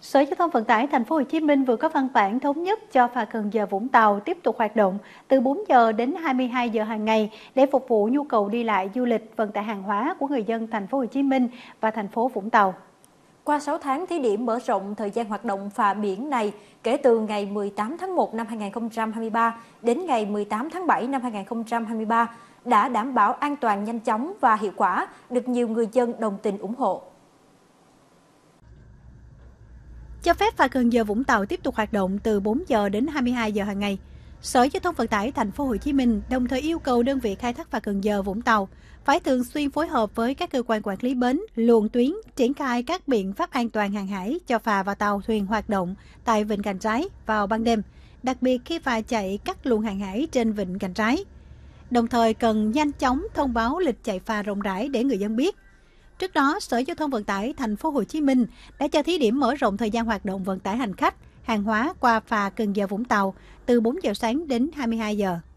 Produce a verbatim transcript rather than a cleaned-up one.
Sở Giao thông Vận tải Thành phố Hồ Chí Minh vừa có văn bản thống nhất cho phà Cần Giờ Vũng Tàu tiếp tục hoạt động từ bốn giờ đến hai mươi hai giờ hàng ngày để phục vụ nhu cầu đi lại du lịch, vận tải hàng hóa của người dân Thành phố Hồ Chí Minh và thành phố Vũng Tàu. Qua sáu tháng thí điểm mở rộng thời gian hoạt động phà biển này kể từ ngày mười tám tháng một năm hai nghìn không trăm hai mươi ba đến ngày mười tám tháng bảy năm hai nghìn không trăm hai mươi ba đã đảm bảo an toàn, nhanh chóng và hiệu quả, được nhiều người dân đồng tình ủng hộ. Cho phép phà Cần Giờ Vũng Tàu tiếp tục hoạt động từ bốn giờ đến hai mươi hai giờ hàng ngày. Sở Giao thông Vận tải Thành phố Hồ Chí Minh đồng thời yêu cầu đơn vị khai thác phà Cần Giờ Vũng Tàu phải thường xuyên phối hợp với các cơ quan quản lý bến, luồng tuyến, triển khai các biện pháp an toàn hàng hải cho phà và tàu thuyền hoạt động tại Vịnh Gành Rái vào ban đêm, đặc biệt khi phà chạy các luồng hàng hải trên Vịnh Gành Rái. Đồng thời cần nhanh chóng thông báo lịch chạy phà rộng rãi để người dân biết. Trước đó, Sở Giao thông Vận tải Thành phố Hồ Chí Minh đã cho thí điểm mở rộng thời gian hoạt động vận tải hành khách, hàng hóa qua phà Cần Giờ Vũng Tàu từ bốn giờ sáng đến hai mươi hai giờ.